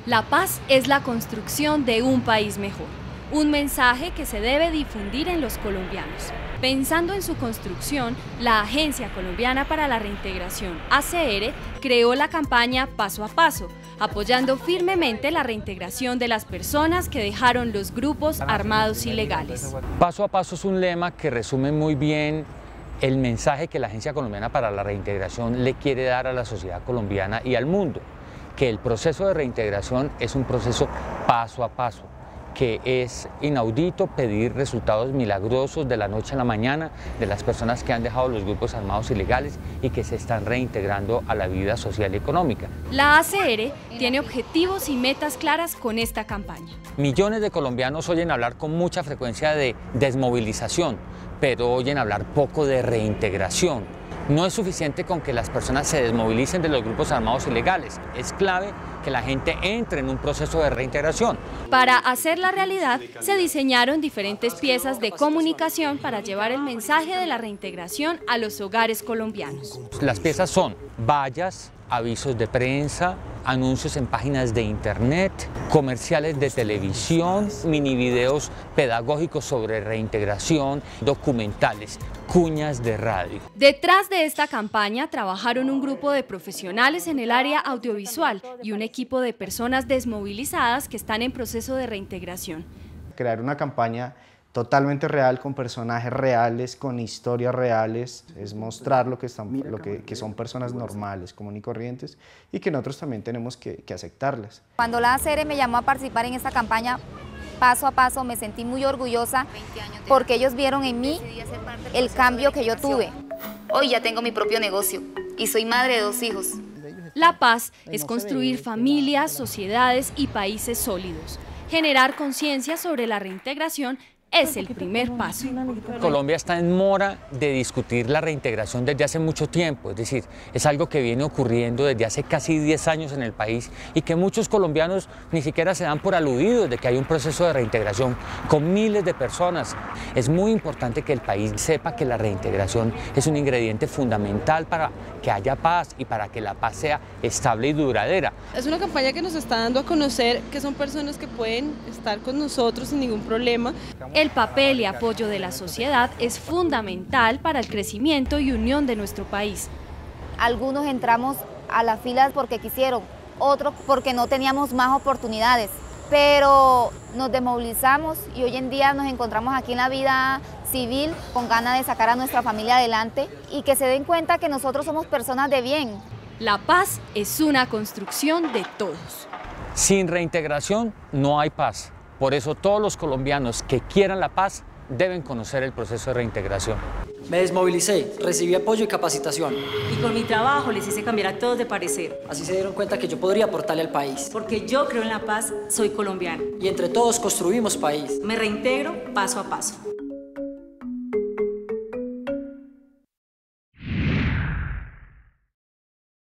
La paz es la construcción de un país mejor, un mensaje que se debe difundir en los colombianos. Pensando en su construcción, la Agencia Colombiana para la Reintegración, ACR, creó la campaña Paso a Paso, apoyando firmemente la reintegración de las personas que dejaron los grupos armados ilegales. Paso a Paso es un lema que resume muy bien el mensaje que la Agencia Colombiana para la Reintegración le quiere dar a la sociedad colombiana y al mundo, que el proceso de reintegración es un proceso paso a paso, que es inaudito pedir resultados milagrosos de la noche a la mañana de las personas que han dejado los grupos armados ilegales y que se están reintegrando a la vida social y económica. La ACR tiene objetivos y metas claras con esta campaña. Millones de colombianos oyen hablar con mucha frecuencia de desmovilización, pero oyen hablar poco de reintegración. No es suficiente con que las personas se desmovilicen de los grupos armados ilegales. Es clave que la gente entre en un proceso de reintegración. Para hacerla realidad, se diseñaron diferentes piezas de comunicación para llevar el mensaje de la reintegración a los hogares colombianos. Las piezas son vallas, avisos de prensa, anuncios en páginas de internet, comerciales de televisión, mini videos pedagógicos sobre reintegración, documentales, cuñas de radio. Detrás de esta campaña trabajaron un grupo de profesionales en el área audiovisual y un equipo de personas desmovilizadas que están en proceso de reintegración. Crear una campaña totalmente real, con personajes reales, con historias reales, es mostrar que son personas normales, comunes y corrientes, y que nosotros también tenemos que aceptarlas. Cuando la ACR me llamó a participar en esta campaña Paso a Paso, me sentí muy orgullosa porque ellos vieron en mí el cambio que yo tuve. Hoy ya tengo mi propio negocio y soy madre de 2 hijos. La paz es construir familias, sociedades y países sólidos. Generar conciencia sobre la reintegración es el primer paso. Colombia está en mora de discutir la reintegración desde hace mucho tiempo, es decir, es algo que viene ocurriendo desde hace casi 10 años en el país y que muchos colombianos ni siquiera se dan por aludidos de que hay un proceso de reintegración con miles de personas. Es muy importante que el país sepa que la reintegración es un ingrediente fundamental para que haya paz y para que la paz sea estable y duradera. Es una campaña que nos está dando a conocer que son personas que pueden estar con nosotros sin ningún problema. El papel y apoyo de la sociedad es fundamental para el crecimiento y unión de nuestro país. Algunos entramos a las filas porque quisieron, otros porque no teníamos más oportunidades, pero nos desmovilizamos y hoy en día nos encontramos aquí en la vida civil con ganas de sacar a nuestra familia adelante y que se den cuenta que nosotros somos personas de bien. La paz es una construcción de todos. Sin reintegración no hay paz. Por eso todos los colombianos que quieran la paz deben conocer el proceso de reintegración. Me desmovilicé, recibí apoyo y capacitación. Y con mi trabajo les hice cambiar a todos de parecer. Así se dieron cuenta que yo podría aportarle al país. Porque yo creo en la paz, soy colombiano. Y entre todos construimos país. Me reintegro paso a paso.